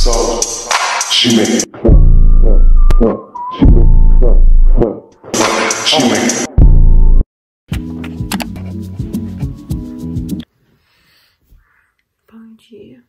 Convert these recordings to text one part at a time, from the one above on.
So she make she make. Bom dia.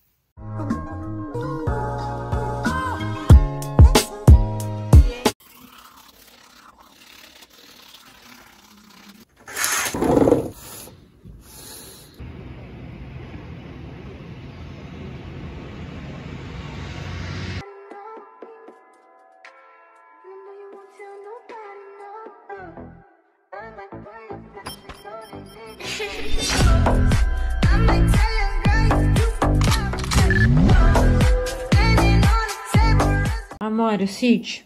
Amora, Cid.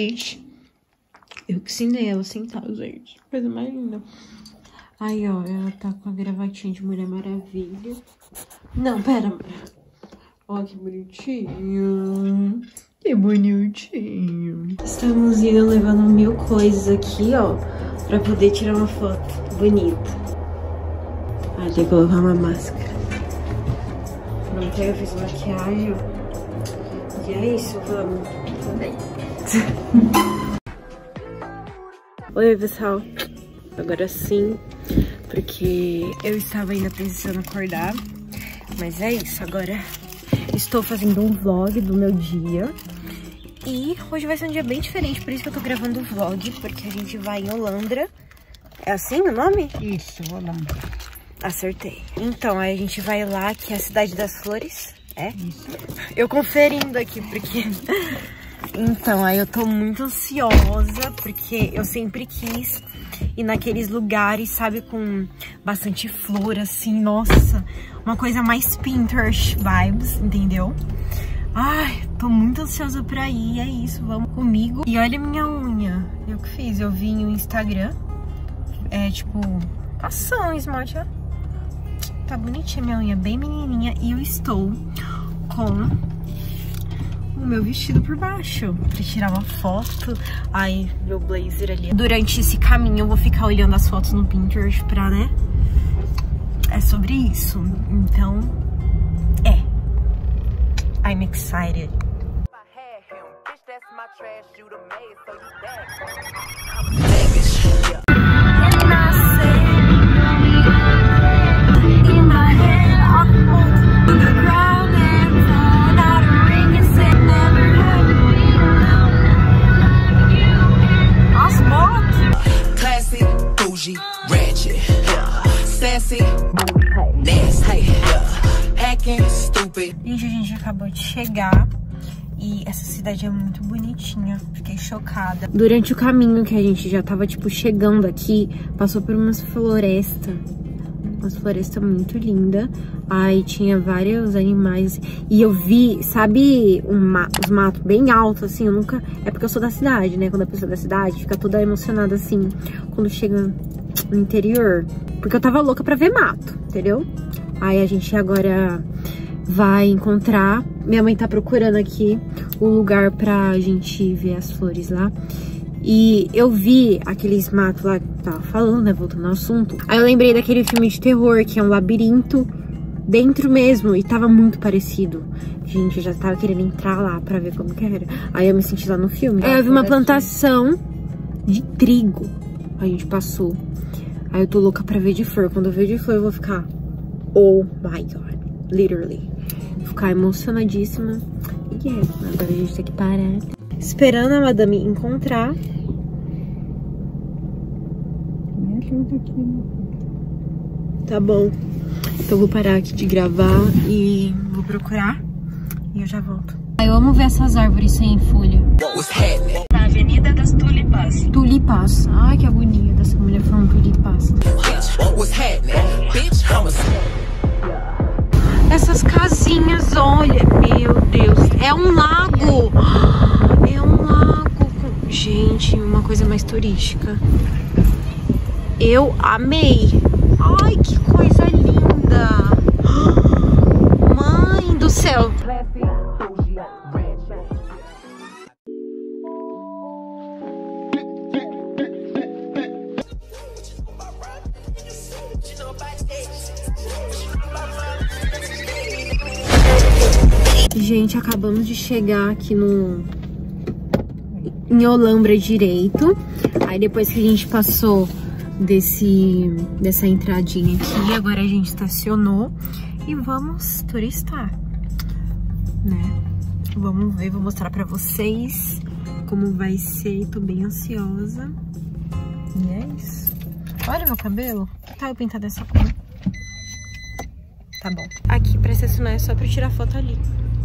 Eu que ensinei ela a sentar, gente. Coisa mais linda. Aí, ó, ela tá com a gravatinha de Mulher Maravilha. Não, pera, Amora. Ó, que bonitinho. Que bonitinho. Estamos indo levando 1000 coisas aqui, ó, pra poder tirar uma foto bonita. Ah, tem que colocar uma máscara. Pronto, aí eu fiz maquiagem, ó. E é isso, vamos. Oi, pessoal. Agora sim, porque eu estava ainda precisando acordar. Mas é isso, agora estou fazendo um vlog do meu dia. E hoje vai ser um dia bem diferente, por isso que eu tô gravando o vlog, porque a gente vai em Olandra. É assim o nome? Isso, Olandra. Acertei. Então, aí a gente vai lá, que é a Cidade das Flores. É? Isso. Eu conferindo aqui, porque... Então, aí eu tô muito ansiosa, porque eu sempre quis ir naqueles lugares, sabe, com bastante flor, assim, nossa, uma coisa mais Pinterest vibes, entendeu? Ai, tô muito ansiosa pra ir, é isso, vamos comigo. E olha a minha unha, eu que fiz, eu vi no Instagram, tipo, passando esmalte, ó. Tá bonitinha minha unha, bem menininha, e eu estou com o meu vestido por baixo pra tirar uma foto. Ai, meu blazer ali. Durante esse caminho eu vou ficar olhando as fotos no Pinterest pra, né? É sobre isso. Então, I'm excited. Gente, a gente acabou de chegar e essa cidade é muito bonitinha, fiquei chocada. Durante o caminho que a gente já tava, tipo, chegando aqui, passou por umas florestas muito lindas. Aí tinha vários animais e eu vi, sabe, os matos bem altos, assim, eu nunca... É porque eu sou da cidade, né? Quando a pessoa é da cidade fica toda emocionada, assim, quando chega no interior. Porque eu tava louca pra ver mato, entendeu? Aí a gente agora vai encontrar... Minha mãe tá procurando aqui o lugar pra gente ver as flores lá. E eu vi aqueles matos lá que tava falando, né? Voltando ao assunto. Aí eu lembrei daquele filme de terror, que é um labirinto dentro mesmo. E tava muito parecido. Gente, eu já tava querendo entrar lá pra ver como que era. Aí eu me senti lá no filme. Aí eu vi uma plantação de trigo. A gente passou. Aí eu tô louca pra ver de flor. Quando eu ver de flor, eu vou ficar... Oh my God. Literally. Vou ficar emocionadíssima. E agora a gente tem que parar. Esperando a madame encontrar. Me ajuda aqui, né? Tá bom. Então eu vou parar aqui de gravar e vou procurar. E eu já volto. Eu amo ver essas árvores sem folha. Na Avenida das Tulipas. Tulipas. Ai, que agonia dessa mulher falando tulipas. Essas casinhas, olha, meu Deus, é um lago. É um lago. Gente, uma coisa mais turística. Eu amei. Ai, que coisa linda. Mãe do céu. Gente, acabamos de chegar aqui em Olambra direito. Aí depois que a gente passou dessa entradinha aqui, agora a gente estacionou e vamos turistar, né? Vamos ver, vou mostrar pra vocês como vai ser. Tô bem ansiosa. E é isso. Olha meu cabelo. Que tal eu pintar dessa cor? Tá bom. Aqui pra estacionar é só pra tirar foto ali.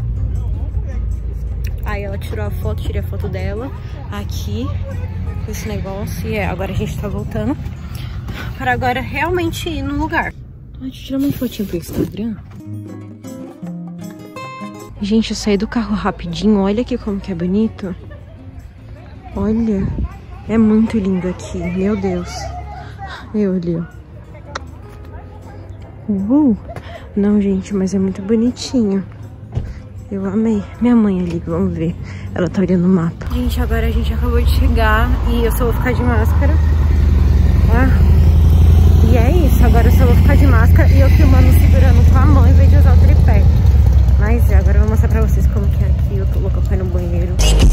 Aí ela tirou a foto, tirei a foto dela aqui com esse negócio. E agora a gente tá voltando para agora realmente ir no lugar. Deixa eu tirar uma fotinha pro Instagram. Gente, eu saí do carro rapidinho. Olha aqui como que é bonito. Olha, é muito lindo aqui. Meu Deus. Eu ali, ó. Não, gente, mas é muito bonitinho. Eu amei. Minha mãe ali, vamos ver. Ela tá olhando o mapa. Gente, agora a gente acabou de chegar e eu só vou ficar de máscara. E é isso, agora eu só vou ficar de máscara e eu filmando segurando com a mão em vez de usar o tripé. Mas agora eu vou mostrar pra vocês como que é aqui. Eu tô louca pra ir no banheiro.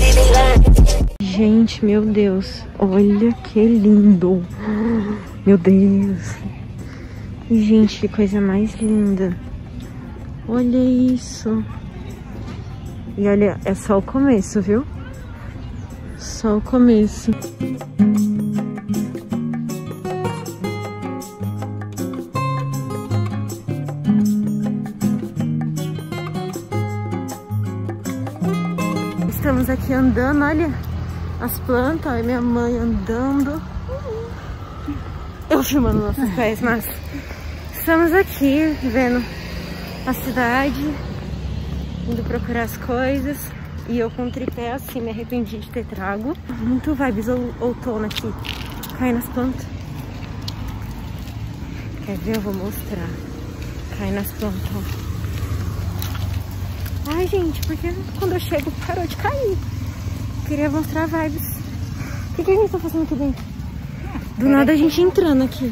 Gente, meu Deus. Olha que lindo. Meu Deus. Gente, que coisa mais linda. Olha isso. E olha, é só o começo, viu? Só o começo. Estamos aqui andando, olha as plantas, olha minha mãe andando. Eu filmando nossos pés, mas estamos aqui vendo a cidade, indo procurar as coisas. E eu com o tripé assim, me arrependi de ter trago. Muito vibes outono aqui, cai nas plantas. Quer ver? Eu vou mostrar. Cai nas plantas, ó. Ai, gente, porque quando eu chego parou de cair. Queria mostrar vibes. O que a gente tá fazendo aqui dentro? Do nada a gente entrando aqui.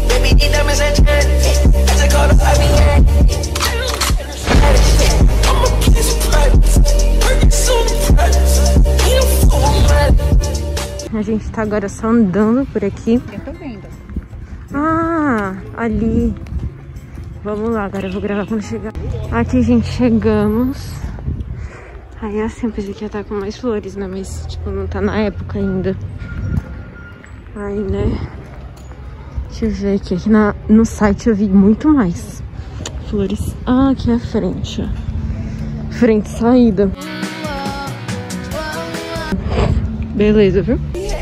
A gente tá agora só andando por aqui. Eu tô vendo. Ah, ali. Vamos lá, agora eu vou gravar quando chegar. Aqui, gente, chegamos. Aí assim, pensei que ia estar com mais flores, né? Mas, tipo, não tá na época ainda. Aí, né? Deixa eu ver aqui. Aqui no site eu vi muito mais flores. Ah, aqui é a frente, ó. Frente saída. Beleza, viu?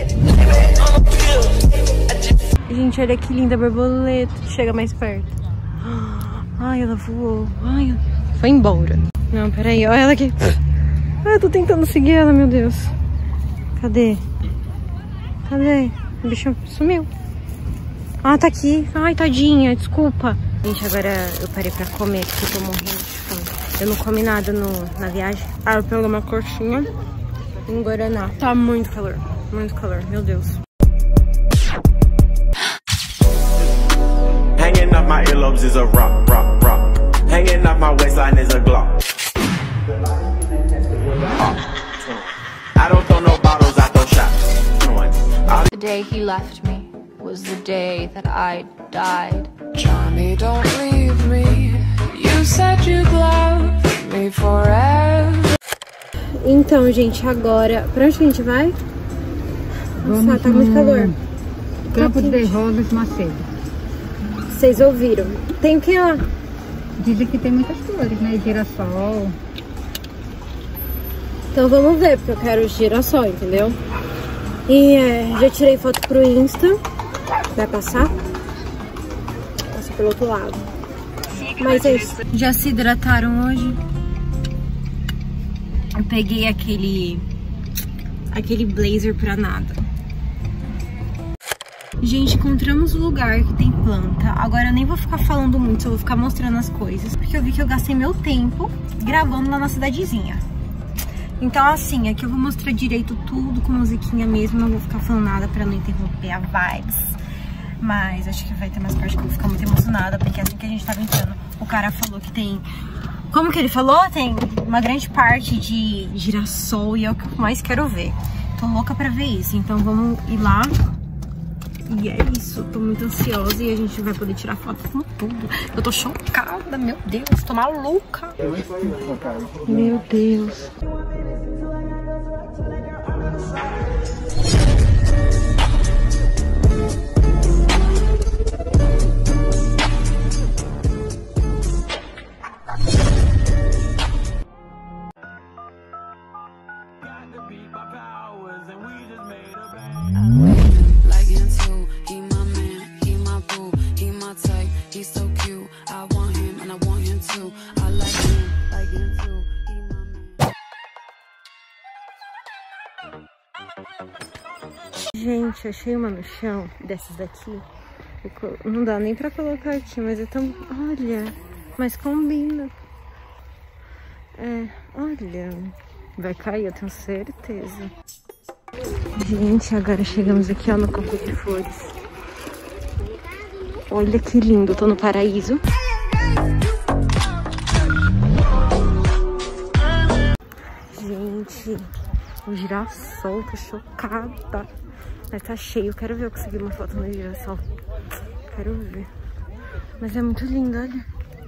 Gente, olha que linda a borboleta. Chega mais perto. Ai, ela voou. Ai, foi embora. Não, peraí, olha ela aqui. Ai, eu tô tentando seguir ela, meu Deus. Cadê? Cadê? O bicho sumiu. Ah, tá aqui. Ai, tadinha, desculpa. Gente, agora eu parei pra comer, porque eu tô morrendo de fome. Eu não comi nada na viagem. Ah, eu peguei uma coxinha em Guaraná. Tá muito calor, meu Deus. Hanging off my earlobes is a rock, rock, rock. Hanging off my waistline is a Glock. I don't throw no bottles, I throw shots. The day he left me was the day that I died. Johnny, don't leave me. You said you'd love me forever. Então, gente, agora... Pra onde que a gente vai? Nossa, tá muito calor. Campo de Rosas, Macedo. Vocês ouviram? Tem o que lá? Dizem que tem muitas flores, né? Girassol. Então vamos ver, porque eu quero girassol, entendeu? E já tirei foto pro Insta. Vai passar? Passa pelo outro lado. Mas é isso. Já se hidrataram hoje? Eu peguei aquele blazer pra nada. Gente, encontramos o lugar que tem planta. Agora eu nem vou ficar falando muito, eu vou ficar mostrando as coisas, porque eu vi que eu gastei meu tempo gravando lá na cidadezinha. Então assim, aqui eu vou mostrar direito tudo com musiquinha mesmo, não vou ficar falando nada pra não interromper a vibes. Mas acho que vai ter mais parte que eu vou ficar muito emocionada, porque assim que a gente tava entrando, o cara falou que tem Como que ele falou? Tem uma grande parte de girassol e é o que eu mais quero ver. Tô louca pra ver isso, então vamos ir lá. E é isso, tô muito ansiosa e a gente vai poder tirar foto com tudo. Eu tô chocada, meu Deus, tô maluca. Meu Deus. Gente, achei uma no chão dessas daqui. Não dá nem pra colocar aqui, mas é tão... Olha, mas combina. É, olha. Vai cair, eu tenho certeza. Gente, agora chegamos aqui, ó, no campo de flores. Olha que lindo, tô no paraíso. Gente, o girassol, tô chocada. Mas tá cheio, quero ver eu conseguir uma foto no girassol. Quero ver. Mas é muito lindo, olha.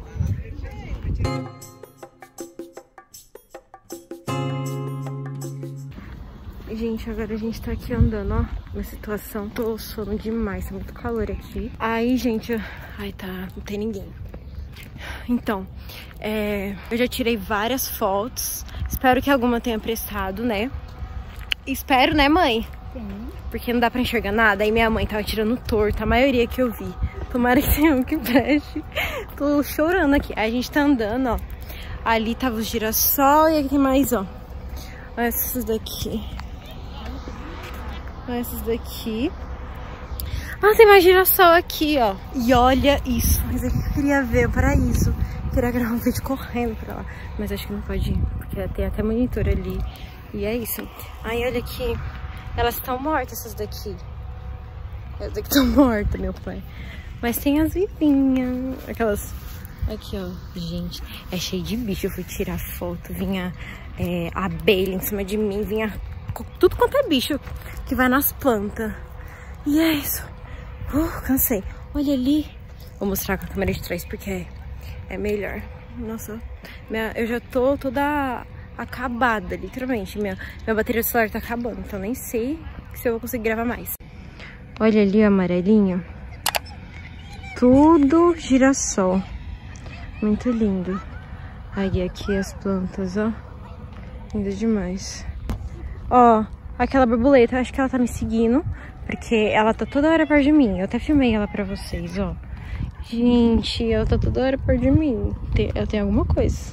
Gente, agora a gente tá aqui andando, ó, na situação. Tô sono demais, tá muito calor aqui. Aí, gente, ai, tá, não tem ninguém. Então, eu já tirei várias fotos. Espero que alguma tenha prestado, né? Espero, né, mãe? Sim. Porque não dá pra enxergar nada. Aí minha mãe tava tirando torto, a maioria que eu vi. Tomara que tenha um que preste. Tô chorando aqui. Aí a gente tá andando, ó. Ali tava o girassol e aqui tem mais, ó. Olha essas daqui. Olha essas daqui. Ah, tem mais girassol aqui, ó. E olha isso. Mas aqui eu queria ver o paraíso. Queria gravar um vídeo correndo pra lá. Mas acho que não pode ir, porque tem até monitor ali. E é isso. Aí, olha aqui. Elas estão mortas, essas daqui. Essas daqui estão mortas, meu pai. Mas tem as vivinhas. Aquelas... Aqui, ó. Gente, é cheio de bicho. Eu fui tirar foto. Vinha abelha em cima de mim. Vinha tudo quanto é bicho que vai nas plantas. E é isso. Cansei. Olha ali. Vou mostrar com a câmera de trás porque é melhor. Nossa, eu já tô toda acabada, literalmente. Minha bateria do celular tá acabando, então nem sei se eu vou conseguir gravar mais. Olha ali o amarelinho. Tudo girassol. Muito lindo. Aí aqui as plantas, ó. Lindo demais. Ó, aquela borboleta, acho que ela tá me seguindo, porque ela tá toda hora perto de mim. Eu até filmei ela pra vocês, ó. Gente, ela tá toda hora perto de mim. Eu tenho alguma coisa.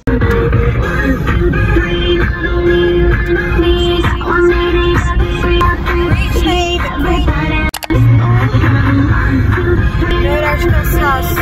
Melhorar de cansaço.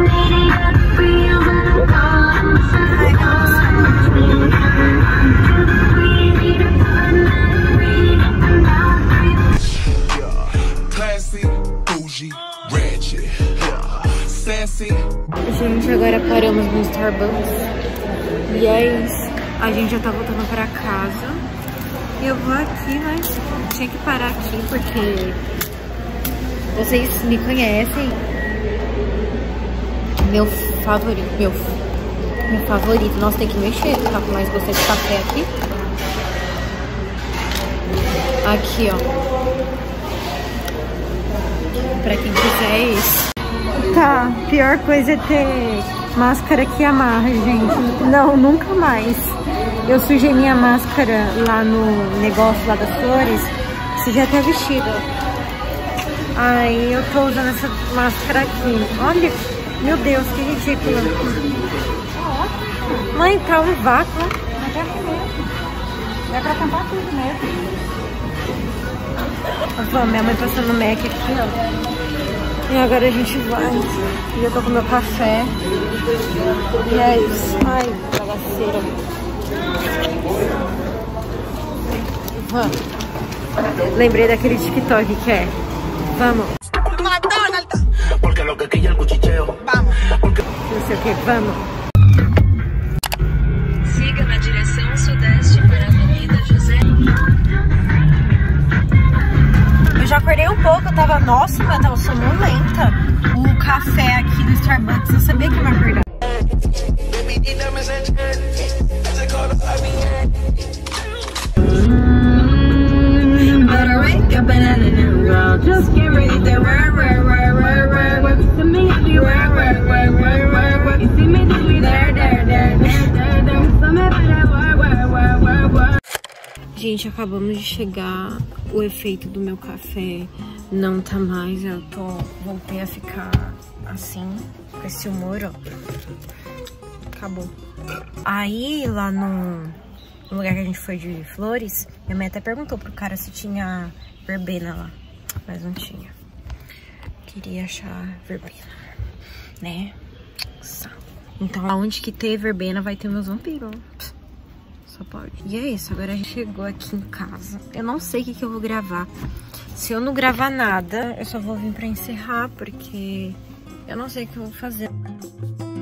Gente, agora paramos no Starbucks. E é isso. A gente já tá voltando pra casa. E eu vou aqui, mas tinha que parar aqui porque vocês me conhecem. Meu favorito. Meu favorito. Nossa, tem que mexer. Tá com mais gosto de café aqui. Aqui, ó. Pra quem quiser isso. Tá, pior coisa é ter máscara que amarra, gente. Não, nunca mais. Eu sujei minha máscara lá no negócio lá das flores. Sujei até vestido. Aí eu tô usando essa máscara aqui. Olha, meu Deus, que ridículo. Mãe, tá um vácuo. Mas é assim mesmo. É pra tampar tudo mesmo. Vamos, minha mãe passando o Mac aqui, ó. E agora a gente vai. E eu tô com meu café. E é isso. Ai, bagaceira. Vamos. Lembrei daquele TikTok que é. Vamos. Não sei o que, vamos. Nossa, eu tava sonolenta. O café aqui do Starbucks, eu sabia que ia me acordar. Gente, acabamos de chegar. O efeito do meu café não tá mais. Eu voltei a ficar assim, com esse humor, ó. Acabou. Aí, lá no lugar que a gente foi de flores, minha mãe até perguntou pro cara se tinha verbena lá. Mas não tinha. Queria achar verbena, né? Então, aonde que ter verbena vai ter meus vampiros. Só pode. E é isso, agora a gente chegou aqui em casa. Eu não sei o que eu vou gravar. Se eu não gravar nada, eu só vou vir pra encerrar, porque eu não sei o que eu vou fazer.